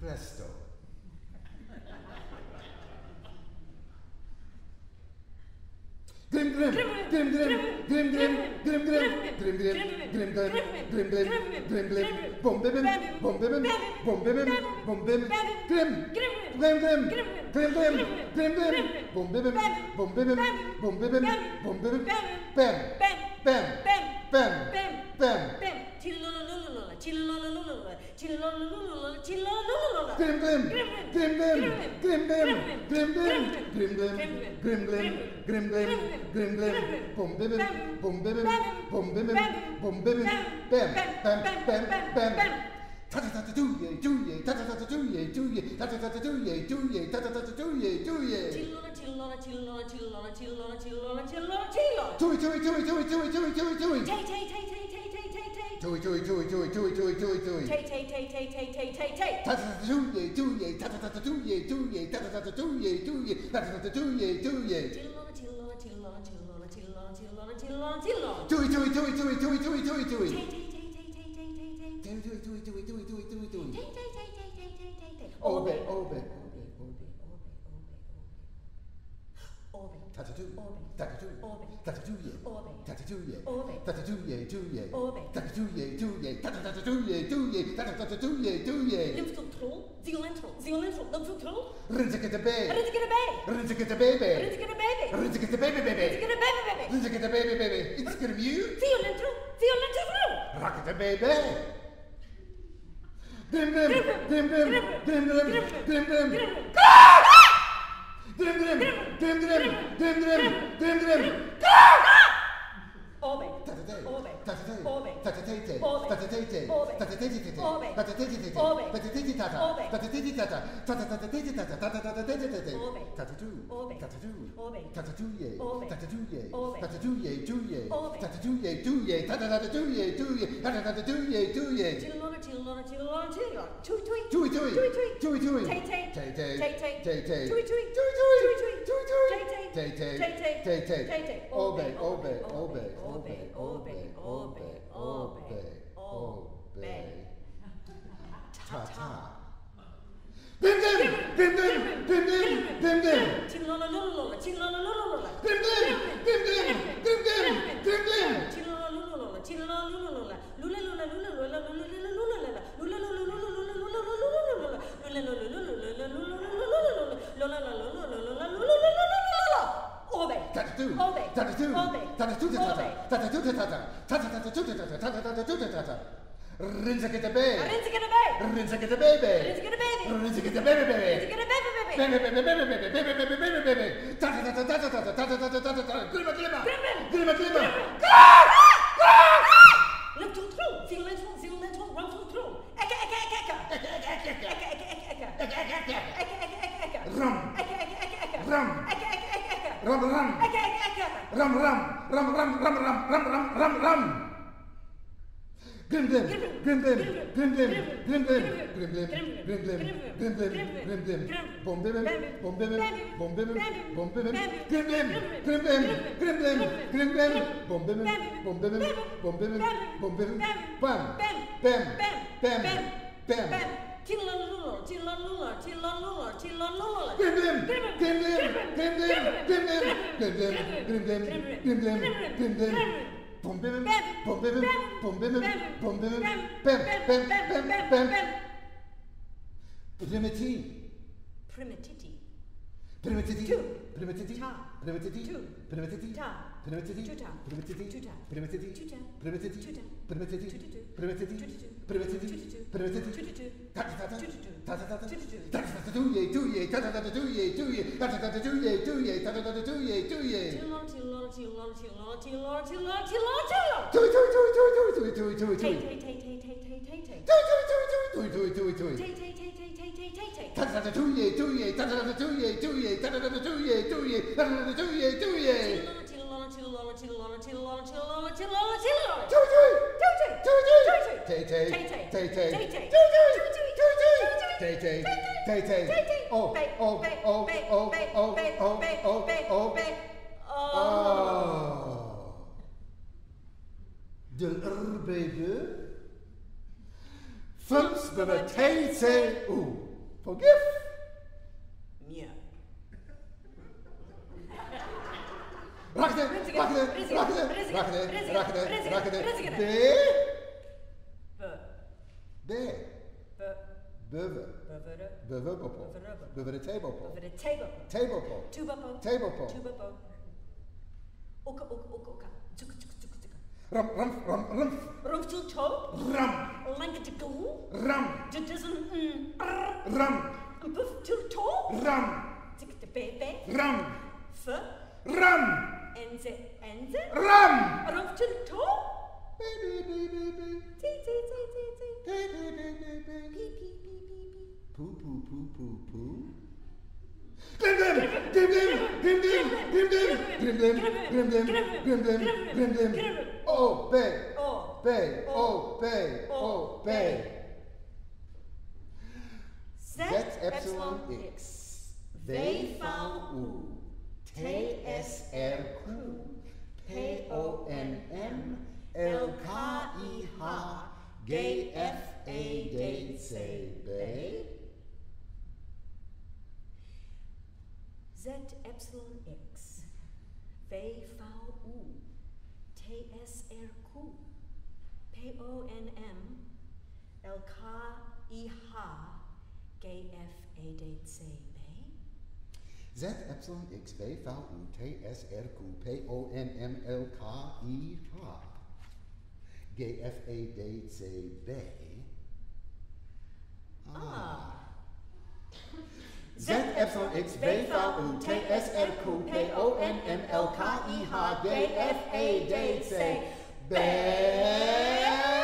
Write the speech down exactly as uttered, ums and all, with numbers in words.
Presto. Grim grim, grim grim, grim grim, grim grim, grim grim, grim grim, grim grim, grim grim, bom bim bim, bom bim bim, bom bim bim, bom bim, grim, grim grim, grim grim, grim grim, bom bim bim, bom bim bim, bom bim bim, bom bim bim, bam, bam, bam, bam, bam, bam. Grim grim, grim grim, grim grim, grim grim, grim grim, grim grim, grim grim, grim grim, bom bim bim, bom bim bim, bom bim bim, bom bim bim, bam, bam, bam, bam, bam. Ta ta ta ta do ye, do ye, ta ta ta ta do ye, do ye, ta ta ta ta do ye, do ye, ta ta ta ta do ye, do ye. Chillona, chillona, chillona, chillona, chillona, chillona, chillona, chillona. Do it, do it, do it, do it, do it, do it, do it, do it. Tay, tay, tay, tay, tay, tay, tay, tay. Do it, do it, do it, do it, do it, do it, do it, do it. Tay, tay, tay, tay, tay, tay, tay, tay. Ta ta ta ta do ye, do ye, ta ta ta ta do ye, do ye, ta ta ta ta do ye, do ye, ta ta ta ta do ye, do ye. Chillona, chillona, chillona, chillona, chillona, chillona, chillona, chillona. Do it, do it, do it, do it, do it, do it, do it, do it. Tay, tay, tay, tay, tay, tay, tay, tay. Do it, do it, do it, do it, do it, do it, do it, do it. Tay, tay, tay, tay, tay, tay, tay, tay. Obe, obe, obe, obe, obe, obe. Tatadoo, tatadoo, tatadoo ye, tatadoo ye, tatadoo ye, do ye, tatadoo ye, do ye, tatadoo ye, do ye, tatadoo ye, do ye. Lymphcontrol, violentron, violentron, lymphcontrol. Rinzike de baby, rinzike de baby, rinzike de baby, rinzike de baby, rinzike de baby baby, rinzike de baby baby, rinzike de baby baby. It's gonna be you. Violentron, violentron. Rocket the baby. Grim grim, grim grim, grim grim, grim grim. Grim grim, grim grim, grim grim, grim grim. Obe, tatate, obe, tatate, obe, tatate, tatate, tatate, obe, tatate, tatate, tata, tatate, tata, tatate, tata, tatate, tatatoo, obe, tatatoo, obe, tatatoo ye, tatatoo ye, tatatoo ye, do ye, tatatoo ye, do ye, tatatoo ye, do ye, tatatoo ye, do ye. Chillona, chillona, chillona, chillona. Tui tui, tui tui, tui tui, tay tay, tay tay, tay tay, tay tay, tui tui, tui tui, tui tui, tay tay, tay tay, tay tay, tay tay. Obe, obe, obe, obe, obe, obe, obe, obe. Ta ta. Bim bim, bim bim, bim bim, bim bim. Chillona, lulula, chillona, lulula. Bim bim, bim bim, bim bim, bim bim. Chillona, lulula, chillona, lulula. Lula lula lula lula lula lula lula lula lula lula Obe, tatatoo, obe, tatatoo, obe, tatatoo, tata, tatatoo, tata, tata, tatatoo, tata, tata, tatatoo, tata. Rinzike the baby, rinzike the baby, rinzike the baby, rinzike the baby, rinzike the baby, baby, rinzike the baby, baby, baby, baby, baby, baby, baby, baby, baby, tata, tata, tata, tata, tata, tata, tata, tata, grima, grima, grima, grima. Look to through, feel it through, feel it through, run through. Eka, eka, eka, eka, eka, eka, eka, eka, eka, eka, eka, eka, eka, rum, eka, eka, eka, eka, rum, eka, eka, eka, eka, rum, rum, eka, eka, eka, rum, rum, rum, rum, rum, rum, rum, rum, rum, rum. Grim grim, grim grim, grim grim, grim grim, grim grim, grim grim, grim grim, grim grim. Bom bim bim, bom bim bim, bom bim bim, bom bim bim. Grim grim, grim grim, grim grim, grim grim. Bom bim bim, bom bim bim, bom bim bim, bom bim bim. Bam, bam, bam, bam, bam. Chillona, chillona, chillona, chillona. Grim grim, grim grim, grim grim, grim grim, grim grim, grim grim, grim grim, grim grim. Bom bim bim, bom bim bim, bom bim bim, bom bim bim, bam, bam, bam, bam, bam. Primititi. Primititi. Primititi. Primititi. Primititi. Primititi. Primititi. Primititi. Primititi. Primititi. Primititi. Primititi. Primititi. Primititi. Tata tata. Tata tata. Tata tata do ye, do ye, tata tata do ye, do ye, tata tata do ye, do ye, tata tata do ye, do ye. Chillona, chillona, chillona, chillona, chillona, chillona, chillona, chillona. Do it, do it, do it, do it, do it, do it, do it, do it. Tay, tay, tay, tay, tay, tay, tay, tay. Do it, do it, do it, do it, do it, do it, do it. Tay, tay, tay, tay, tay, tay, tay, tay. Tata tata do ye, do ye, tata tata do ye, do ye, tata tata do ye, do ye, tata tata do ye, do ye. Chillona, chillona, chillona, chillona, chillona, chillona, chillona. Do it, do it, do it, do it, do it. Tay, tay, tay, tay, tay, tay, tay, tay. Do it, do it, do it, do it. Tay, tay, tay, tay. Oh, oh, oh, oh, oh, oh, oh, oh, oh. Oh. De r baby. Fünf bij mijn tay, tay, oeh. Forgive. Mia. Rakete, rakete, rakete, rakete, rakete, rakete. De. Be. De. Be. Beuve. Bevere. Beuvepopo. Bevere tablepop. Bevere tablepop. Tablepop. Tubapop. Tablepop. Tubapop. Oka, oka, oka, oka. Zuka, zuka, zuka, zuka. Ram, ram, ram, ram. Rumf to toe. Ram. Lanke to go. Ram. Dit is een mm, brr. Ram. Een buff to toe. Ram. Tik de bebe. Ram. Fe. Ram. Enze, enze. Ram. Rumf to toe. Baby, baby, baby. Zie, zie, zie, zie, zie. Baby, baby, baby. Pie, pie, pie, pie, pie. Poo, poo, poo, poo, poo. Grim dim, grim dim, grim dim, grim dim, grim dim, grim dim, grim dim, grim dim. Obey, obey, obey, obey. Z, epsilon, x. V, V, U. T, S, R, Q. P, O, N, M. L, K, I, H. G, F, A, D, C, B. Z, epsilon, x. V, V, U. T, S, R, Q. P, O, N, M. L, K, I, H. G, F, A, D, C, B. Z, epsilon, x, v, v, u, t, s, r, q, p, o, n, m, l, k, i, h. G, F, A, D, C, B. Ah. Z, epsilon, x, v, v, u, t, s, r, q, p, o, n, m, l, k, i, h. G, F, A, D, C, B.